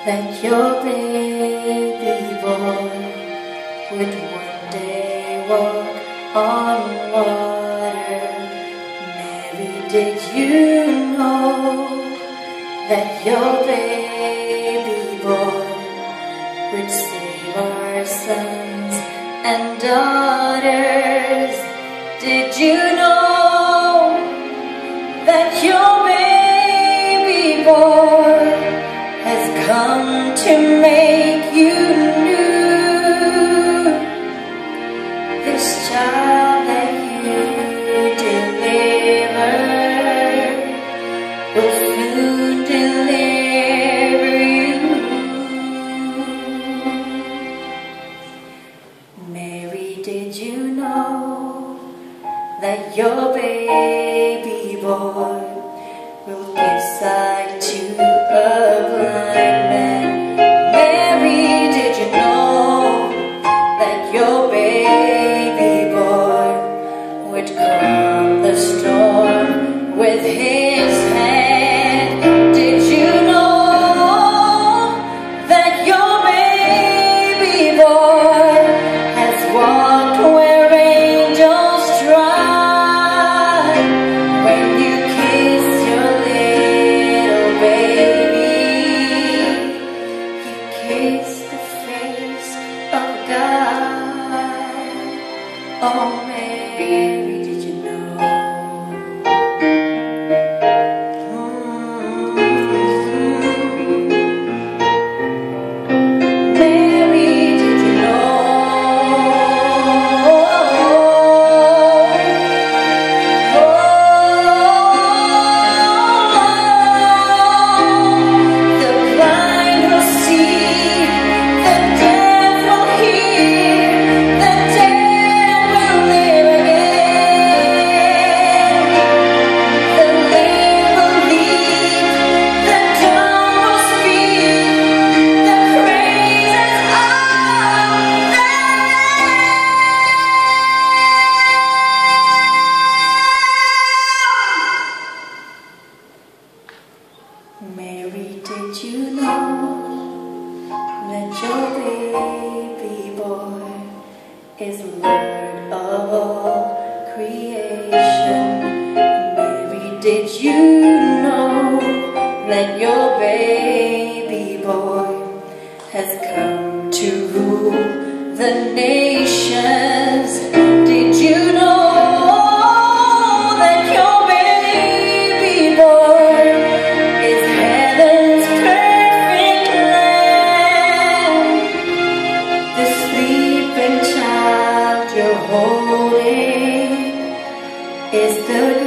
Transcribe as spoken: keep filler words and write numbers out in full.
that your baby boy would one day walk on water. Mary, did you know that your baby boy would save our sons and daughters? Did you know that your baby boy has come to make you new? This child that you deliver will soon deliver you. Mary, did you know that your baby boy will give sight to a blind man? Mary, did you know that your baby boy would calm the storm with his hand? Did you know that your baby boy has walked where angels trod? When you kiss your little baby, you kiss the face of God. Oh, Mary, did you know? Mary, did you know? The blind will see, the deaf will hear, the dead will live again. The lame will leap, the dumb will speak, the praises of them. Mary, did you know that your baby boy is Lord of all creation? Mary, did you know that your baby boy has come to rule the nations? Did you know that your baby boy is heaven's perfect lamb? The sleeping child you're holding is the